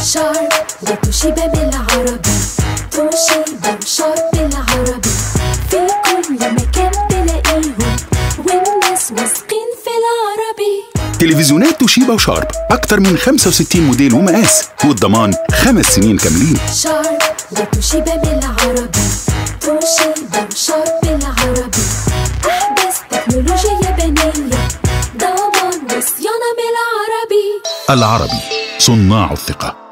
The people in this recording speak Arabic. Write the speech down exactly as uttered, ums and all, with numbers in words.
شارب وتوشيبا بالعربي، توشيبا وشارب بالعربي، في كل مكان تلاقيهم والناس واثقين في العربي. تلفزيونات توشيبا وشارب أكتر من خمسة وستين موديل ومقاس، والضمان خمس سنين كاملين. شارب وتوشيبا بالعربي، توشيبا وشارب بالعربي، أحدث تكنولوجيا يابانية، ضمان وصيانة بالعربي. العربي، صناع الثقة.